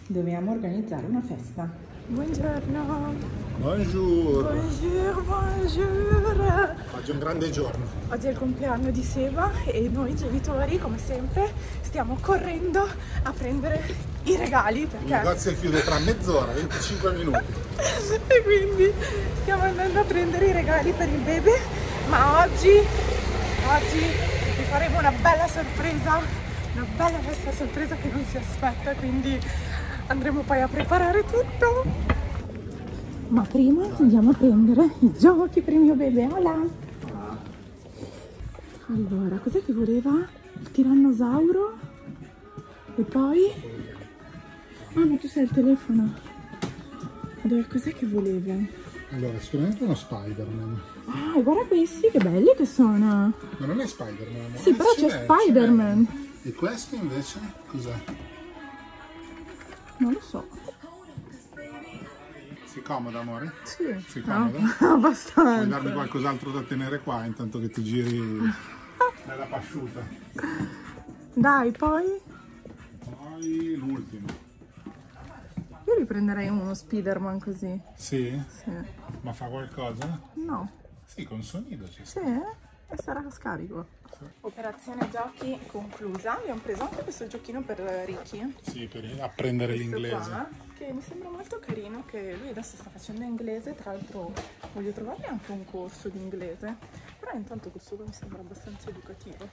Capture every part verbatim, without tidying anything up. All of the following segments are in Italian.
Dobbiamo organizzare una festa. Buongiorno. Buongiorno. Buongiorno, buongiorno. Oggi è un grande giorno. Oggi è il compleanno di Seba e noi genitori, come sempre, stiamo correndo a prendere i regali perché... Il negozio chiude tra mezz'ora, venticinque minuti. E quindi stiamo andando a prendere i regali per il bebè, ma oggi, oggi vi faremo una bella sorpresa, una bella festa sorpresa che non si aspetta, quindi andremo poi a preparare tutto. Ma prima andiamo a prendere i giochi per il mio bebè. Hola! Allora, cos'è che voleva? Il tirannosauro? E poi? Ah, ma tu sei al telefono. Allora, cos'è che voleva? Allora, sicuramente uno Spider-Man. Ah, guarda questi, che belli che sono! Ma non è Spider-Man? Sì, però c'è Spider-Man. E questo invece cos'è? Non lo so. Si comoda, amore? Sì. Si comoda? No, abbastanza. Vuoi darmi qualcos'altro da tenere qua intanto che ti giri nella pasciuta? Dai, poi? Poi l'ultimo. Io riprenderei uno Spider-Man così. Sì? Sì. Ma fa qualcosa? No. Sì, con sonido ci sta. Sì, e sarà scarico. Operazione giochi conclusa. Abbiamo preso anche questo giochino per Ricky. Sì, per apprendere Questo l'inglese. qua, che mi sembra molto carino, che lui adesso sta facendo inglese. Tra l'altro voglio trovargli anche un corso di inglese, però intanto questo qua mi sembra abbastanza educativo.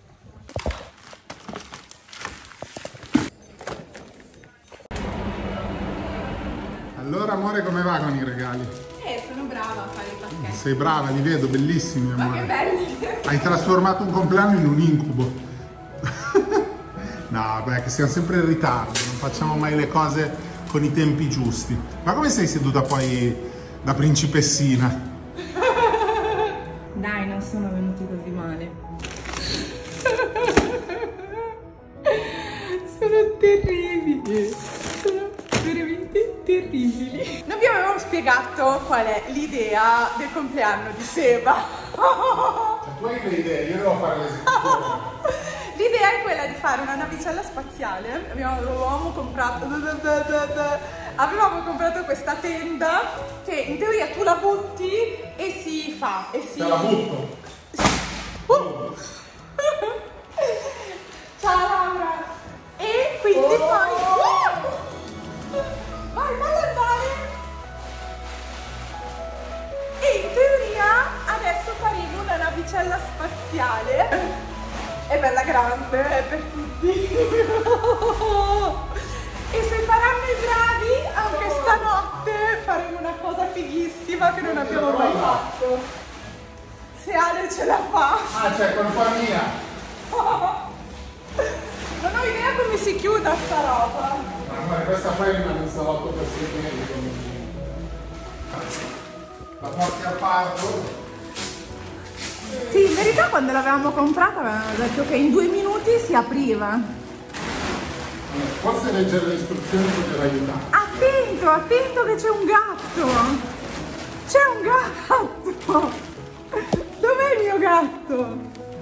Allora, amore, come va con i regali? Eh, sono brava a fare i pacchetti. Sei brava, li vedo, bellissimi, amore. Ma che belli! Hai trasformato un compleanno in un incubo. No, beh, che siamo sempre in ritardo, non facciamo mai le cose con i tempi giusti. Ma come sei seduta poi da principessina? Dai, non sono venuti così male. Sono terribili. Sono veramente terribili. Non vi avevo spiegato qual è l'idea del compleanno di Seba. Cioè, tu hai le idee, io devo fare l'esecuzione. L'idea è quella di fare una navicella spaziale. Abbiamo, avevamo comprato avevamo comprato questa tenda che in teoria tu la butti e si fa e si... Te la butto. Uh. Ciao Laura. E quindi oh. poi uh. vai, vai andare. E in teoria adesso faremo una navicella spaziale. È bella grande, è per tutti. E se saranno i bravi, anche stanotte faremo una cosa fighissima che non abbiamo mai fatto. Se Ale ce la fa. Ah, c'è colpa mia. Non ho idea come si chiuda sta roba. Ma amore, questa poi rimane un salotto per sempre. La porti al parco. Sì, in verità quando l'avevamo comprata avevano detto che in due minuti si apriva. Forse leggere le istruzioni poteva aiutare. Attento, attento che c'è un gatto! C'è un gatto! Dov'è il mio gatto?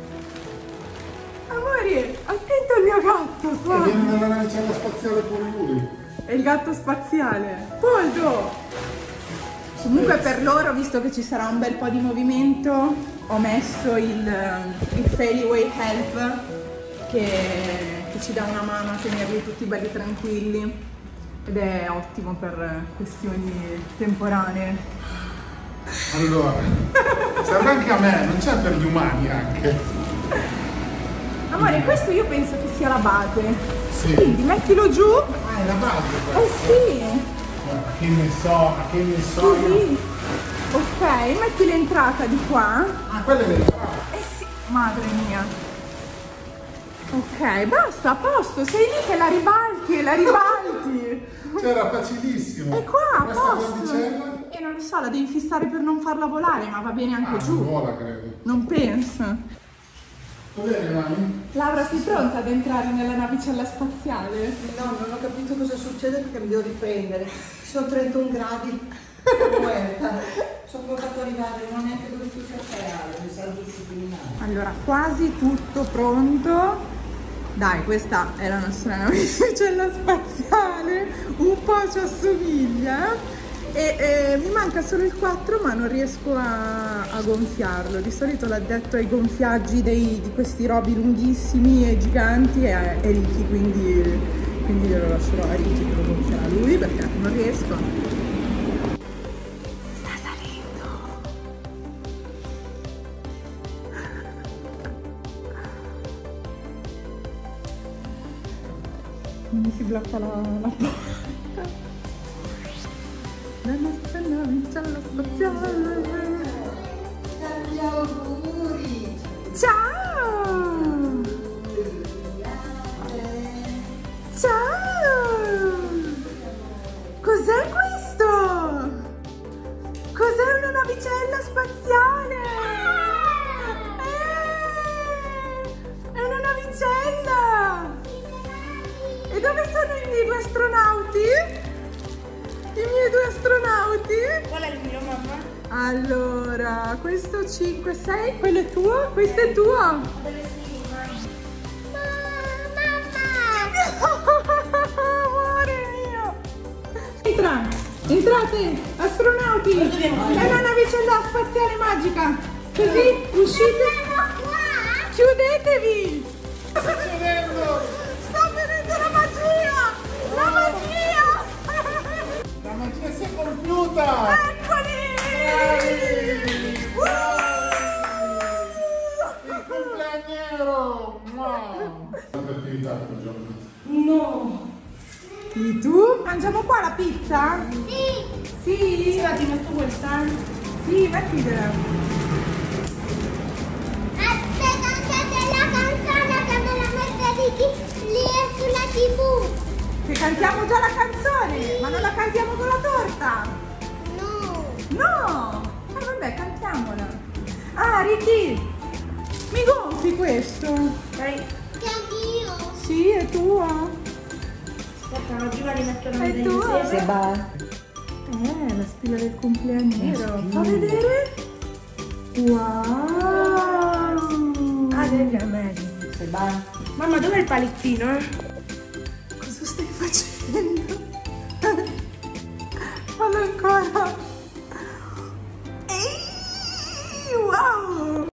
Amore, attento al mio gatto! Qua. E viene nella navicella spaziale pure lui. È il gatto spaziale. Poldo! Comunque per loro, visto che ci sarà un bel po' di movimento, ho messo il, il Fairy Help che, che ci dà una mano a tenerli tutti belli tranquilli ed è ottimo per questioni temporanee. Allora, serve anche a me, non c'è per gli umani anche. Amore, questo io penso che sia la base. Sì. Quindi mettilo giù. Ah, è la base Eh questa. sì. Ma che ne so, ma che ne so Così. io. Ok, metti l'entrata di qua. Ah, quella è l'entrata. Eh sì, madre mia. Ok, basta, a posto, sei lì che la ribalti e la ribalti. C'era facilissimo. E qua, a questa posto. condicella? E non lo so, la devi fissare per non farla volare, ma va bene anche Ah, giù. non vola, credo. Non penso. Va bene, mami? Laura, sei pronta ad entrare nella navicella spaziale? No, non ho capito cosa succede perché mi devo riprendere. Ci sono trentuno gradi. Muerta. Sono fatto arrivare, non ho neanche dove sul caffè, mi sa disciplinare. Allora, quasi tutto pronto. Dai, questa è la nostra navicella spaziale, un po' ci assomiglia. E eh, mi manca solo il quattro, ma non riesco a, a gonfiarlo. Di solito l'addetto ai gonfiaggi dei, di questi robi lunghissimi e giganti è, è Ricky, quindi, quindi glielo lascerò a Ricky che lo gonfierà lui, perché non riesco. Sta salendo. Mi si blocca la, la porta. La nostra navicella spaziale. Tanti auguri. Ciao! Ciao! Cos'è questo? Cos'è una navicella spaziale? Eh, è una navicella! E dove sono i miei due astronauti? I miei due astronauti? Qual è il mio, mamma? Allora, questo cinque, sei, quello è tuo? Questo è tuo? Dove sei, Amore mio! Entra! Entrate! Astronauti! È una navicella spaziale magica! Così, uscite! Chiudetevi! Sta succedendo? Sta venendo la magia! La magia! La magia si è compiuta! Eccoli! Il cumpleagnero! Wow! Tanta attività quel giorno. No! E tu? Mangiamo qua la pizza? Sì! Sì? Sì, ma ti metto questa? Sì, mettitela. Aspetta, c'è la canzone che me la mette lì, lì sulla tivù. Che cantiamo già la canzone, ma non la cantiamo con la torta. No. No! Ah vabbè, cantiamola. Ah, Ricky, mi gonfi questo? Dai, Che anch'io. Sì, è tuo. aspetta, ma prima li metto la È tuo? insieme. Eh, la spilla del compleanniero. Fa vedere. Wow! Ah, degli armadi. Mamma, dov'è il palettino? Cosa stai facendo? Fallo ancora. Ehi, wow!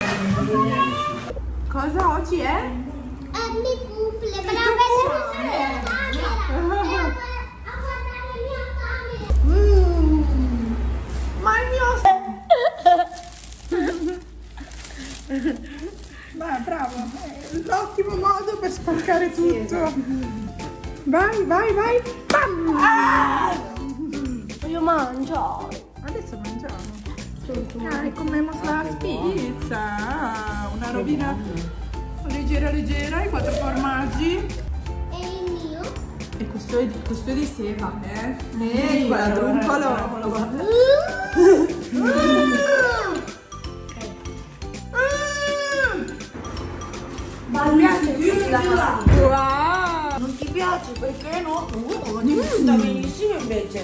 Cosa oggi è? È il mio cumple, Il però tuo vedo la mia camera. A guardare la mia camera. Mm. Ma il mio... Beh, bravo, è l'ottimo modo per spaccare tutto. Vai, vai, vai. Bam! Ah! Voglio mangiare. Adesso mangiamo. Ah, comemos la pizza. Ah, una robina leggera leggera, i quattro formaggi. E il mio? E questo è, questo è di sera, eh? Ehi, quadruncolo. Ma mi piace la pasta. Wow! Non ti piace perché no? Uh, sta benissimo invece.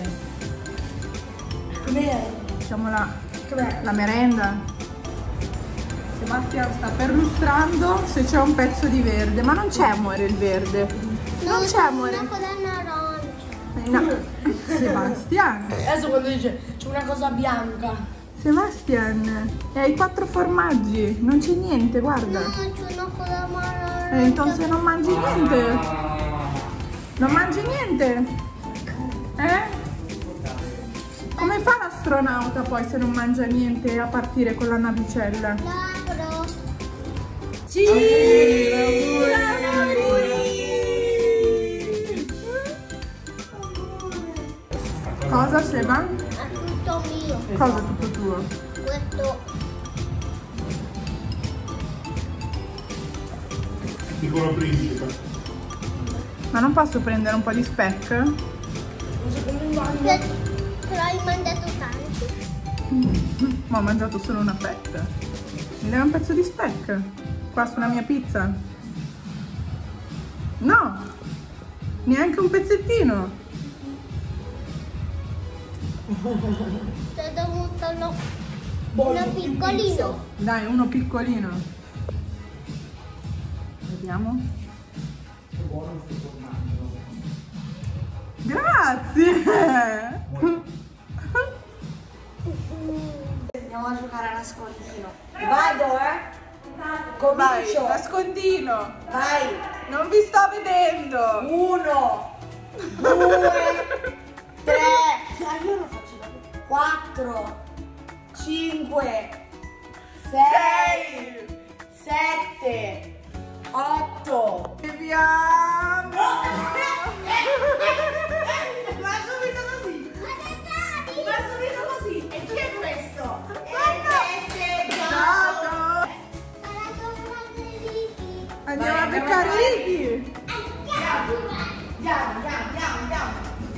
Com'è? Facciamo la, Com'è? la merenda. Sebastian sta perlustrando se c'è un pezzo di verde, ma non c'è amore il verde. Non c'è amore. Una cosa arancia. No. Sebastian. Adesso quando dice c'è una cosa bianca. Sebastian, e hai quattro formaggi, non c'è niente, guarda. No, c'è una cosa arancia. E entonces non mangi niente? Non mangi niente? Eh? Come fa l'astronauta poi se non mangia niente a partire con la navicella? L'apro. Sì! Cosa, Seba? È tutto mio. Cosa tutto tuo? Questo. Piccolo principe. Ma non posso prendere un po' di speck? Non so come mangio. Però hai mangiato tanti. Ma ho mangiato solo una fetta. Mi dai un pezzo di speck? Qua sulla mia pizza? No! Neanche un pezzettino! Ti ho dovuto uno, uno piccolino. Dai, uno piccolino. Vediamo. Grazie! Andiamo a giocare a nascondino. Vado, eh? Vai, Comincio. nascondino! Vai. Non vi sto vedendo! Uno, due, tre. Ah, io lo faccio da quattro, cinque, sei, sette, otto. Viviamo! Va subito così. Va subito così. E chi è questo? E questo è Giacomo. Andiamo a beccare Ricky! Andiamo, andiamo, andiamo, andiamo.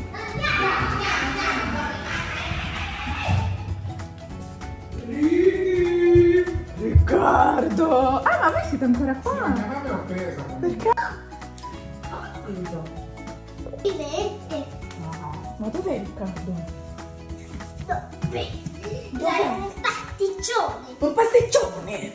Riccardo! Ah, ma voi siete ancora qua? Non avevo preso. Perché? Vivente. Ma dov'è Riccardo? Dai, un pasticcione. Un pasticcione!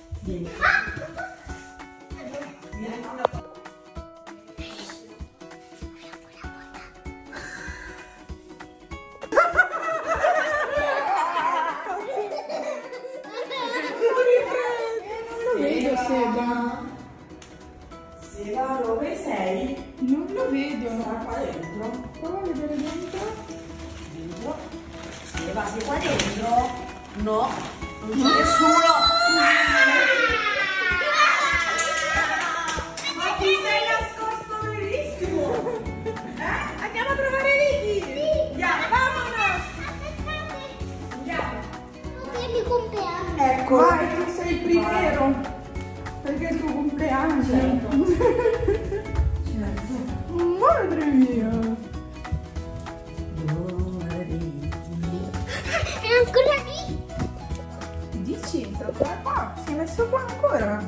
Non lo vedo, Seba. Seba, dove sei? Non lo vedo. Sta qua dentro. Prova a vedere dentro. Dentro. Seba, sei qua dentro? No, non c'è nessuno. Ma ti sei nascosto benissimo. Eh? Andiamo a trovare Ricky! Andiamo, vamonos. Andiamo. Che mi compleanno. Ecco. Vai, tu sei il primero! Perché è il tuo compleanno! Certo. Madre mia! È ancora lì. Dici? Sta qua? Si è messo qua ancora?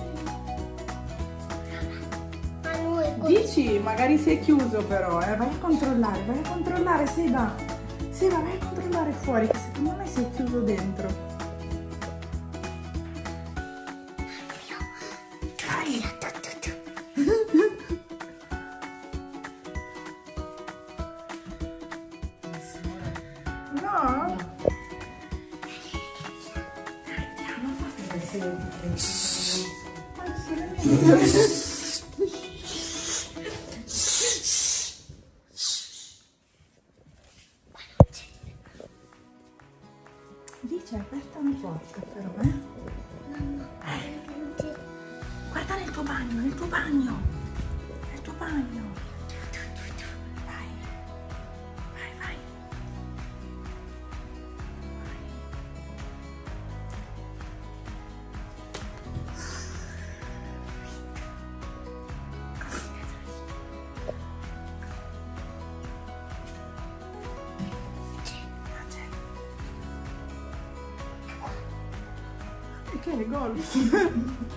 A noi così. Dici? Magari si è chiuso però, eh? Vai a controllare, vai a controllare, Seba! Seba, vai a controllare fuori, che secondo me si è chiuso dentro. No? Dice, aperta una porta però, eh? Eh. Guarda nel tuo bagno, nel tuo bagno! Nel tuo bagno! Vai! Vai, vai! Che è golf?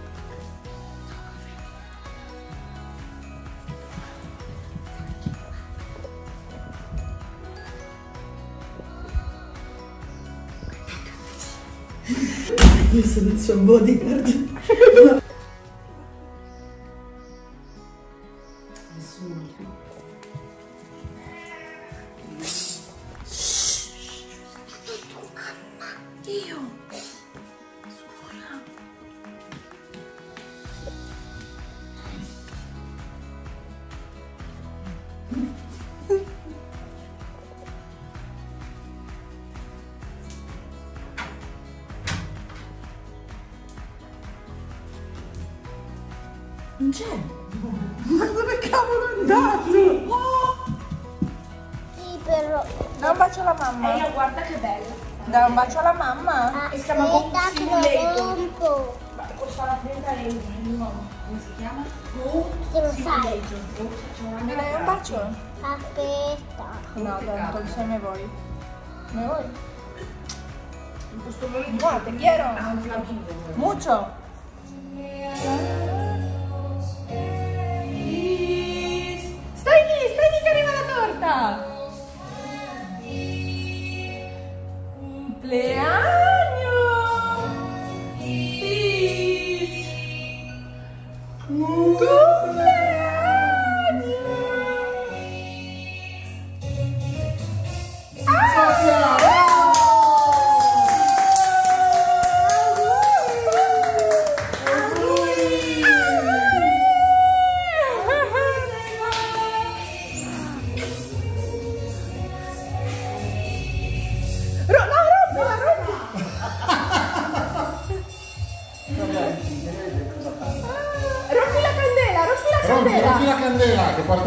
Io sono il suo bodyguard. Io? Scusa. Non c'è. Ma dove cavolo è andato? Sì, però. Dai un bacio alla mamma. Ehi, guarda che bella. Dai un bacio alla mamma. E si chiama Go Aspetta che Simulator. lo rompo. Ma costa trenta euro di nuovo. Come si chiama? Go Che lo fai? Mi dai un bacio? Aspetta. No, tanto insieme voi. Come voi? Guarda, quiero. Mucho. Stai lì, stai lì che arriva la torta. Compleanno. Compleanno.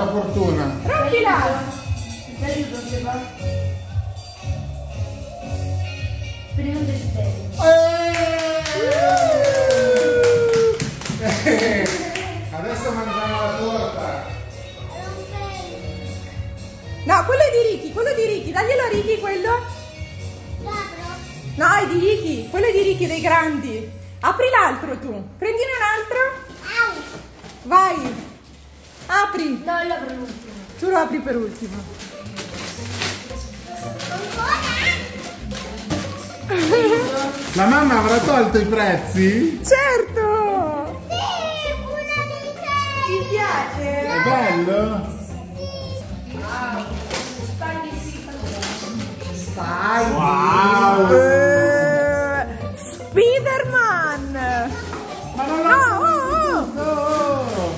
buona fortuna. Rompila! Ti aiuto, Seba. Primo desiderio. Eh! Adesso mangiamo la torta. No, quello è di Ricky, quello è di Ricky. Daglielo a Ricky quello. No, è di Ricky. Quello è di Ricky, dei grandi. Apri l'altro tu. Prendine un altro. Vai. Apri. No, io apro l'ultimo. Tu lo apri per ultimo. La mamma avrà tolto i prezzi? Certo. Ti piace? È bello? Vai. Wow! Eh, Spiderman. Ma non No, oh, oh. oh.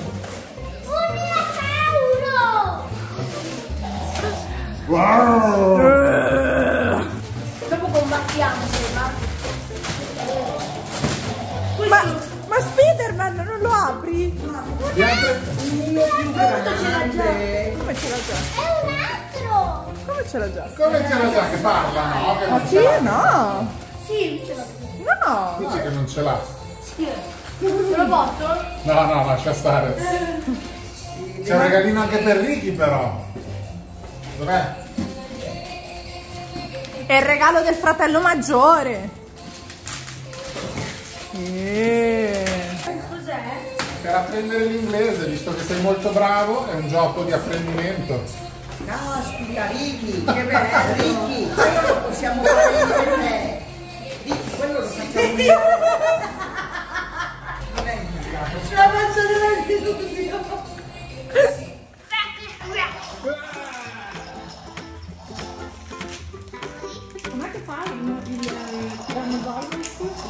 Un Wow! Dopo combattiamo, Seba. Ma, ma Spiderman non lo apri? Gli altri- Uno più grande. Come ce l'ha già? È un altro. Come ce l'ha già? Come c'era già che parla, no? Che Ma non sì, ce l'ha. no. Sì, ce l'ho. No. Dici che non ce l'ha? Sì. Te lo porto? No, no, lascia stare. C'è un regalino anche per Ricky però. Dov'è? È il regalo del fratello maggiore. Eh. Cos'è? Per apprendere l'inglese, visto che sei molto bravo, è un gioco di apprendimento. Caspita, Ricky, che bello, Ricky, quello lo possiamo fare io e te. Ricky, quello lo facciamo io. La faccio davanti subito. Com'è che fai il, il, il Tyrannosaurus?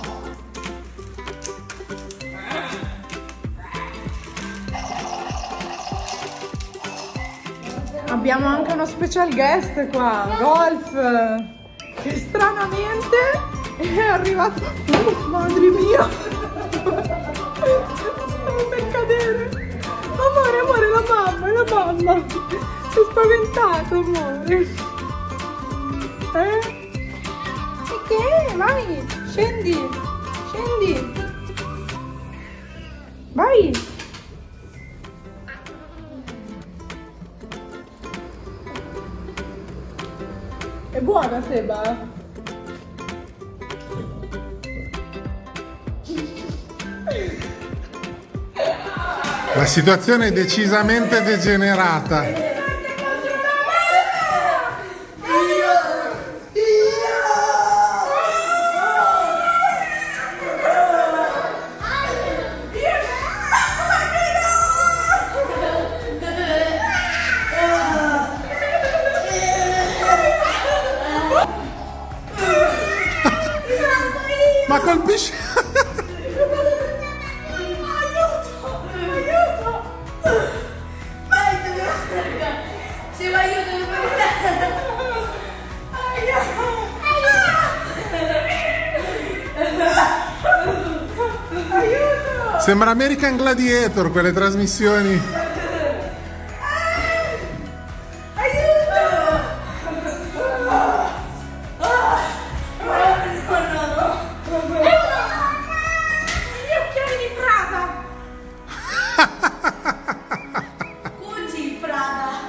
Abbiamo anche uno special guest qua, Golf, che stranamente è arrivato. Oh, madre mia! Stavo per cadere. Amore, amore, la mamma, la mamma. Sei spaventato, amore. Eh? E che? Vai, scendi, scendi. Vai. È buona, Seba? La situazione è decisamente degenerata. Ma colpisce. Se va io devo Sembra American Gladiator quelle trasmissioni. Gucci Prada.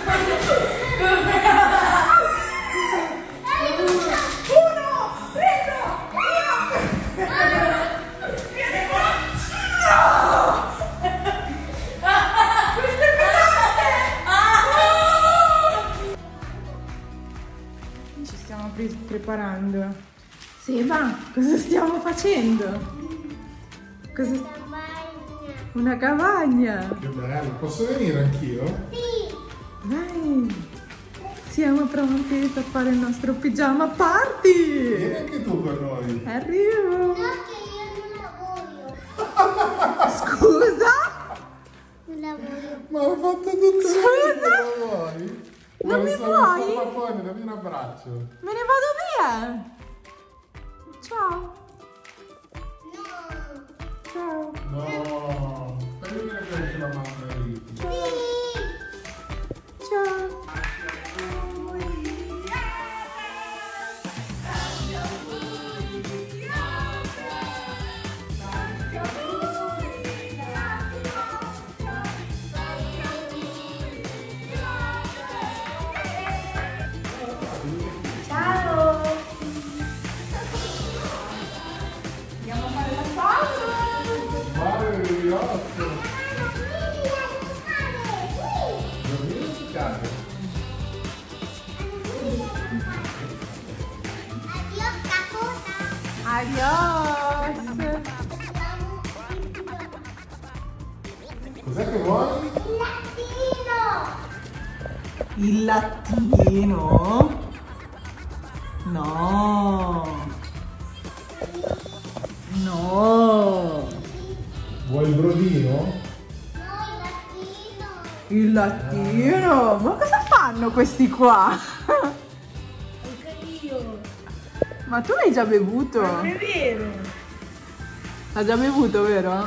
Ci stiamo pre- preparando. Seba, cosa stiamo facendo? Cosa... Una cavagna. Che bello, posso venire anch'io? Dai. Siamo pronti per fare il nostro pigiama party. Vieni anche tu con noi. Arrivo. No, che io non lavoro. Scusa? Non lavoro. Ma ho fatto tutto. Scusa? Non vuoi? Non mi sono vuoi? il salvafone, dammi un abbraccio. Me ne vado via. Ciao. Ciao. No, fai vedere che c'è la mamma di Ricky. spiaggia. Adios, capota. Adios. Cos'è che vuoi? Il lattino? No. No. Vuoi il brodino? Il lattino? Ma cosa fanno questi qua? Anche io. Ma tu l'hai già bevuto? Non è vero. L'ha già bevuto, vero?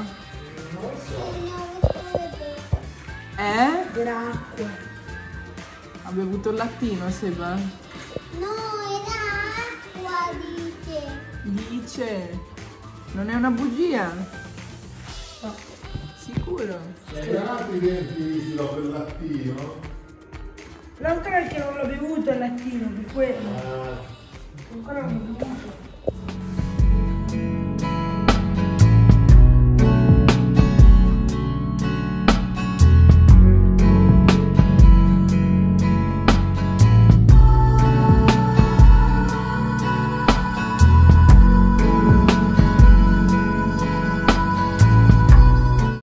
Eh? Era acqua. Ha bevuto il lattino, Seba? No, era acqua, dice. Dice. Non è una bugia? Sicuro? Hai lavato i denti Isilo, per il lattino? Però ancora perché non l'ho bevuto il lattino, per quello. Ah. Ancora non l'ho bevuto.